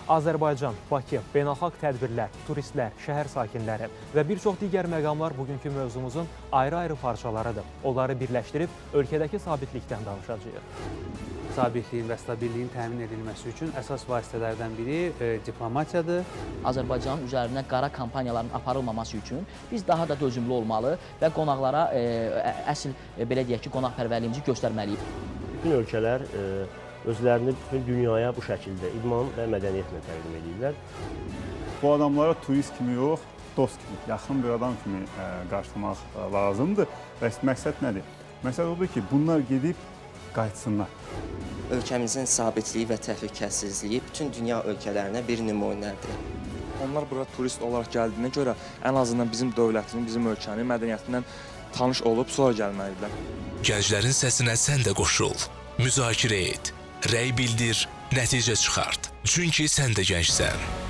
Azərbaycan, Bakı, beynəlxalq tədbirlər, turistlər, şəhər sakinləri və bir çox digər məqamlar bugünkü mövzumuzun ayrı-ayrı parçalarıdır. Onları birləşdirib ölkədəki sabitlikdən danışacağıq. Sabitliyin və stabilliyin təmin edilməsi üçün əsas vasitələrdən biri diplomatiyadır. Azərbaycanın üzərinə qara kampaniyaların aparılmaması üçün biz daha da dözümlü olmalı və qonaqlara əsl, belə deyək ki, qonaqpərvərliyimizi göstərməliyik. Bütün ölkələr özlərini bütün dünyaya bu şəkildə idman və mədəniyyətlə təqdim edirlər. Bu adamlara turist kimi yox, dost kimi, yaxın bir adam kimi qarşılamaq lazımdır. Və məqsəd nədir? Məqsəd odur ki, bunlar gedib qayıtsınlar. Ölkəmizin sabitliyi və təhlükəsizliyi bütün dünya ölkələrinə bir nümunədir. Onlar bura turist olaraq gəldiyinə görə ən azından bizim dövlətinin, bizim ölkənin mədəniyyətindən tanış olub sonra gəlməlidirlər. Gənclərin səsinə sən də qoşul, müzakirə et, rəy bildir, nəticə çıxart. Çünki sən də gəncsən.